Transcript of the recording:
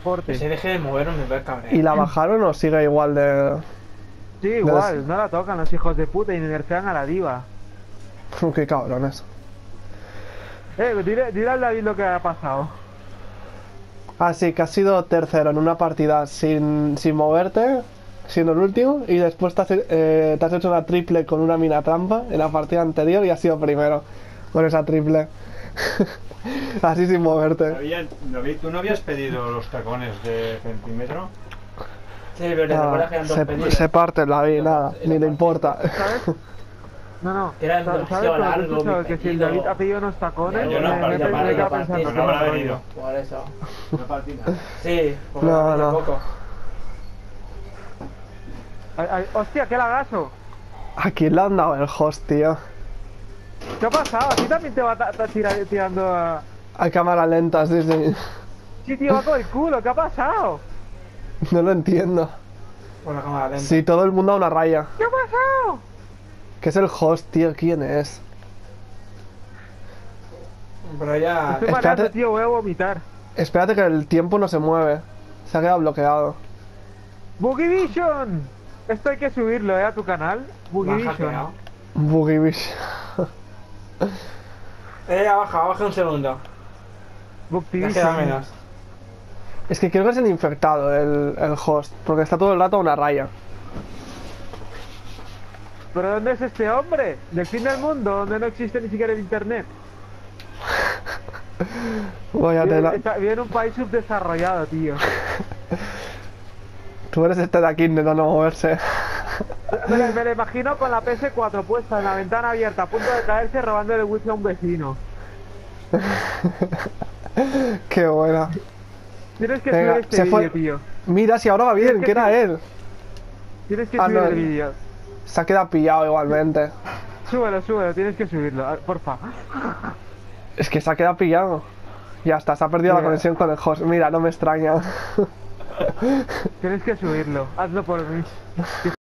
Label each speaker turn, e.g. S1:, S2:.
S1: Que se deje de mover o me va a cabrear.
S2: ¿Y la bajaron o sigue igual de...?
S1: Sí, igual, no la tocan los hijos de puta y nerfean a la diva.
S2: Qué cabrones.
S1: Dile al David lo que ha pasado.
S2: Ah, sí, que has sido tercero en una partida sin moverte, siendo el último, y después te has hecho una triple con una mina trampa en la partida anterior y has sido primero con esa triple. Así sin moverte.
S3: David, ¿tú no habías pedido los tacones de centímetro?
S1: Sí, pero te acuerdas que eran dos pedidos.
S2: Se parte la vida, nada, ni le importa.
S1: ¿Sabes? No,
S4: Era
S1: ¿sabes
S4: demasiado
S1: lo que he
S4: largo,
S1: escuchado?
S4: mi
S1: Que si el
S4: pedido.
S1: David ha pedido unos tacones,
S3: Yo no,
S1: me he quedado pensando
S3: no habrá venido.
S4: Por eso.
S3: No falta nada.
S4: Sí, por
S2: No, no.
S4: poco.
S1: Hostia, qué lagazo.
S2: ¿A quién le han dado el host, tío?
S1: ¿Qué ha pasado? ¿A ti también te va tirando a...?
S2: A cámara lenta, sí, sí.
S1: Sí, tío, va con el culo, ¿qué ha pasado?
S2: No lo entiendo.
S4: Por la cámara lenta.
S2: Sí, todo el mundo a una raya.
S1: ¿Qué ha pasado?
S2: ¿Qué es el host, tío? ¿Quién es?
S4: Pero ya...
S1: Estoy
S2: Espérate.
S1: mareando, tío, voy a vomitar.
S2: Espérate que el tiempo no se mueve. Se ha quedado bloqueado.
S1: Boogie Vision. Esto hay que subirlo, a tu canal. Boogie
S4: Baja,
S1: Vision.
S4: pegado.
S2: Boogie Bish.
S4: Baja un segundo.
S1: Boogie
S4: Ya queda
S1: Vision.
S4: menos.
S2: Es que creo que es el infectado, el host. Porque está todo el rato a una raya.
S1: ¿Pero dónde es este hombre? ¿Del fin del mundo? Donde no existe ni siquiera el internet.
S2: Vaya tela.
S1: Vive en un país subdesarrollado, tío.
S2: Tú eres este de aquí intentando moverse.
S1: Me lo imagino con la PS4 puesta en la ventana abierta, a punto de caerse, robando el wifi a un vecino.
S2: Qué buena.
S1: Tienes que
S2: Venga,
S1: subir este
S2: se fue.
S1: vídeo, tío.
S2: Mira, si ahora va bien,
S1: que
S2: que era
S1: sí.
S2: él.
S1: Tienes que
S2: Ah,
S1: subir
S2: no.
S1: el vídeo.
S2: Se ha quedado pillado igualmente.
S1: Súbelo, tienes que subirlo, porfa.
S2: Es que se ha quedado pillado. Ya está, se ha perdido la
S1: Mira.
S2: conexión con el host. Mira, no me extraña.
S1: Tienes que subirlo, hazlo por mí.